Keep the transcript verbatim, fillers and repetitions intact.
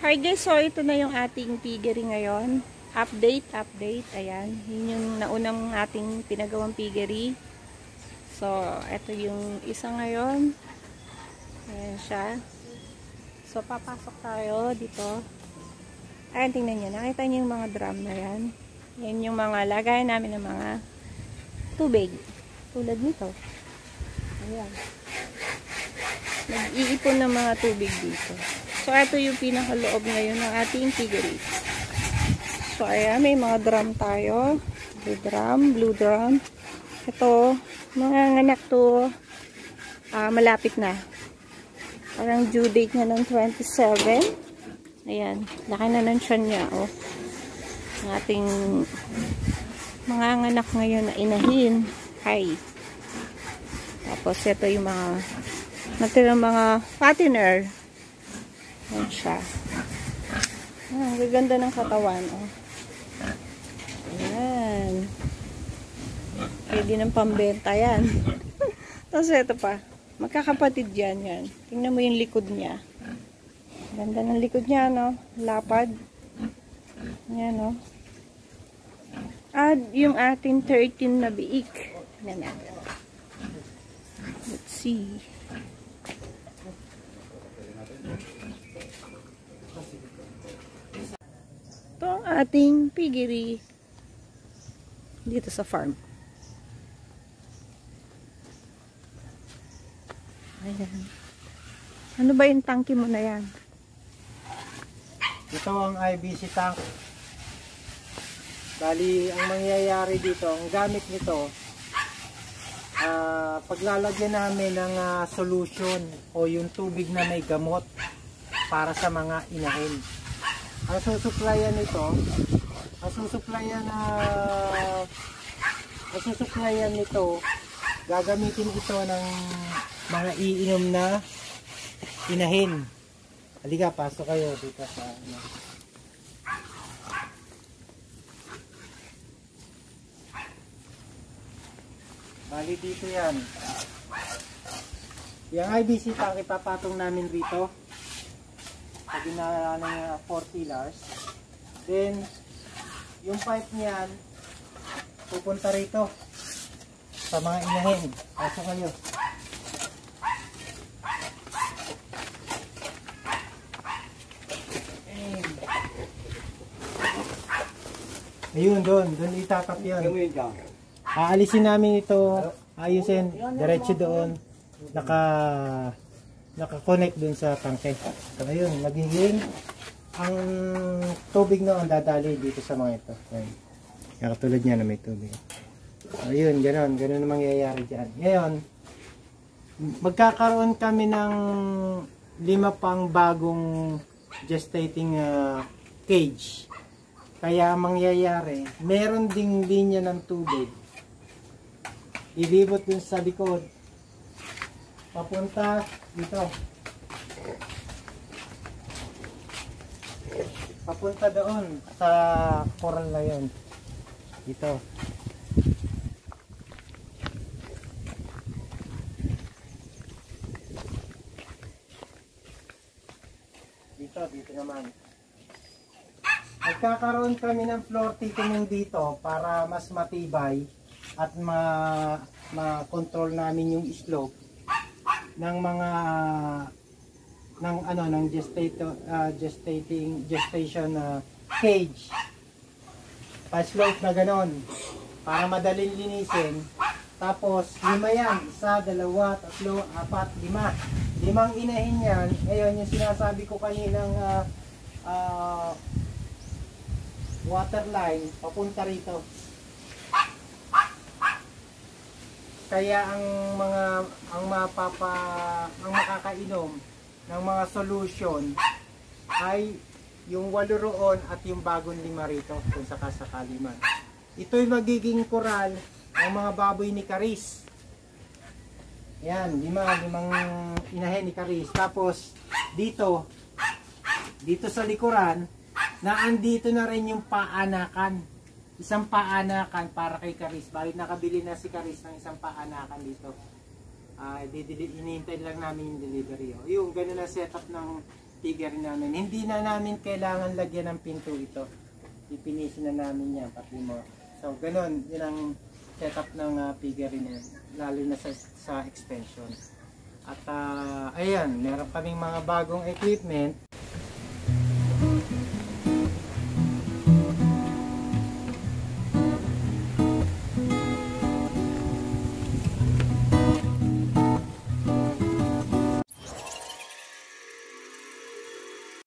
Hi guys, so ito na yung ating piggery ngayon. Update, update. Ayan, yun yung naunang ating pinagawang piggery. So, ito yung isa ngayon. Ayan siya. So, papasok tayo dito. Ayan, tingnan nyo. Nakita nyo yung mga drum na yan. Yan yung mga lagay namin ng mga tubig. Tulad nito. Ayan. Nag-iipon ng mga tubig dito. So, ito yung pinakaloob ngayon ng ating piggery. So, ayan, may mga drum tayo. Blue drum, blue drum. Ito, mga anak to, uh, malapit na. Parang due date niya ng twenty-seven. Ayan, laki na ng tiyan niya, oh. Ang ating mga anak ngayon na inahin. Hi. Tapos, ito yung mga natin mga fattener. Ayan siya. Ah, ang gaganda ng katawan. Oh. Ayan. Pwede ng pambenta yan. Tapos ito pa. Magkakapatid yan. Yan. Tingnan mo yung likod niya. Ganda ng likod niya, no? Lapad. Ayan, no? At yung ating thirteen na biik. Tingnan natin. Let's see. Ito ang ating piggery dito sa farm. Ayan. Ano ba yung tangke mo na yan? Ito ang I B C tank. Bali, ang mangyayari dito, ang gamit nito, uh, paglalagyan namin ng uh, solution o yung tubig na may gamot para sa mga inahin. Ang susuplayan nito, ang susuplayan na uh, ang susuplayan nito, gagamitin ito ng mga iinom na inahin. Halika, pasok kayo dito sa ano. Bali dito yan. Yung I B C tank ipapatong namin rito. Pag ginala ng four pillars. Then, yung pipe niyan, pupunta rito sa mga inahin. Pasok kayo. Ayun, doon. Doon itatap yan. Aalisin namin ito. Ayusin. Diretso doon. Naka... naka-connect dun sa tangke. So, ayun, magiging ang tubig na ang dadali dito sa mga ito. Ayun. Kaya katulad niya na may tubig. So, ayun, ganoon. Ganoon ang mangyayari dyan. Ngayon, magkakaroon kami ng lima pang bagong gestating uh, cage. Kaya ang mangyayari, meron ding linya ng tubig. Ilibot dun sa likod. Papunta dito. Papunta doon sa coral na yun. Dito. Dito, dito naman. Nagkakaroon kami ng floor thickening dito para mas matibay at ma ma-control namin yung slope ng mga ng ano ng gestato, uh, gestating gestation uh, cage. Pa-slope na ganon para madaling linisin. Tapos lima yan, isa, dalawa, tatlo, apat, lima. Limang inahin yan. Ayun yung sinasabi ko kaninang uh, uh, water line papunta rito. Kaya ang mga ang mapapa ang makakainom ng mga solution ay yung walo roon at yung bagong lima rito kung sakasakali man. Ito'y magiging koral ng mga baboy ni Karis. Yan, lima, limang inahin ni Karis. Tapos dito dito sa likuran na andito na rin yung paanakan. Isang paanakan para kay Karis. Bali nakabili na si Karis ng isang paanakan dito. Uh, Hinihintay lang namin yung delivery. O, yung ganun ang setup ng figurine namin. Hindi na namin kailangan lagyan ng pinto ito. Pipinisin na namin yan, pati mo. So, ganun, yun ang setup ng uh, figurine, lalo na sa, sa extension. At uh, ayan, meron kaming mga bagong equipment.